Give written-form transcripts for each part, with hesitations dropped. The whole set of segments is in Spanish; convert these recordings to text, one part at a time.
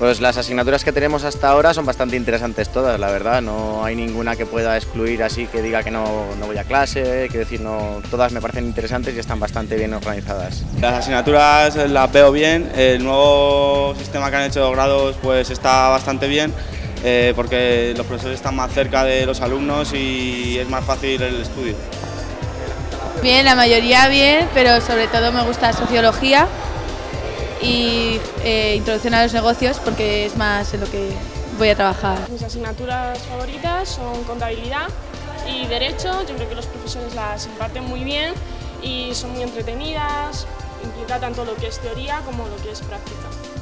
Pues las asignaturas que tenemos hasta ahora son bastante interesantes todas, la verdad, no hay ninguna que pueda excluir así que diga que no voy a clase, quiero decir, no, todas me parecen interesantes y están bastante bien organizadas. Las asignaturas las veo bien, el nuevo sistema que han hecho de grados pues está bastante bien, porque los profesores están más cerca de los alumnos y es más fácil el estudio. Bien, la mayoría bien, pero sobre todo me gusta sociología y introducción a los negocios porque es más en lo que voy a trabajar. Mis asignaturas favoritas son contabilidad y derecho. Yo creo que los profesores las imparten muy bien y son muy entretenidas, implica tanto lo que es teoría como lo que es práctica.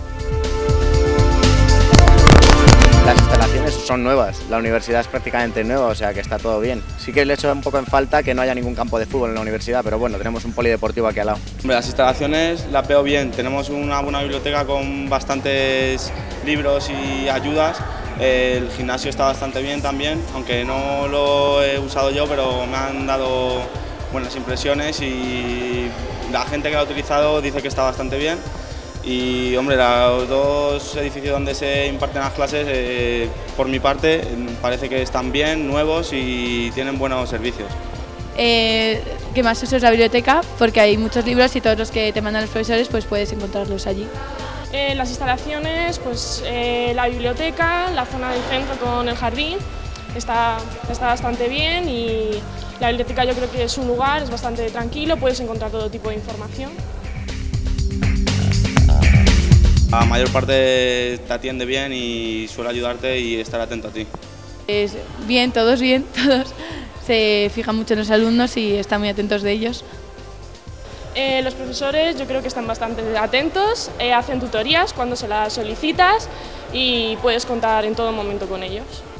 Las instalaciones son nuevas, la universidad es prácticamente nueva, o sea que está todo bien. Sí que le echo un poco en falta que no haya ningún campo de fútbol en la universidad, pero bueno, tenemos un polideportivo aquí al lado. Las instalaciones las veo bien, tenemos una buena biblioteca con bastantes libros y ayudas. El gimnasio está bastante bien también, aunque no lo he usado yo, pero me han dado buenas impresiones y la gente que lo ha utilizado dice que está bastante bien. Y hombre, los dos edificios donde se imparten las clases, por mi parte, parece que están bien, nuevos y tienen buenos servicios. Que más uso es la biblioteca porque hay muchos libros y todos los que te mandan los profesores pues puedes encontrarlos allí. Las instalaciones, pues la biblioteca, la zona del centro con el jardín, está bastante bien y la biblioteca yo creo que es un lugar, es bastante tranquilo, puedes encontrar todo tipo de información. La mayor parte te atiende bien y suele ayudarte y estar atento a ti. Bien, todos se fijan mucho en los alumnos y están muy atentos de ellos. Los profesores yo creo que están bastante atentos, hacen tutorías cuando se las solicitas y puedes contar en todo momento con ellos.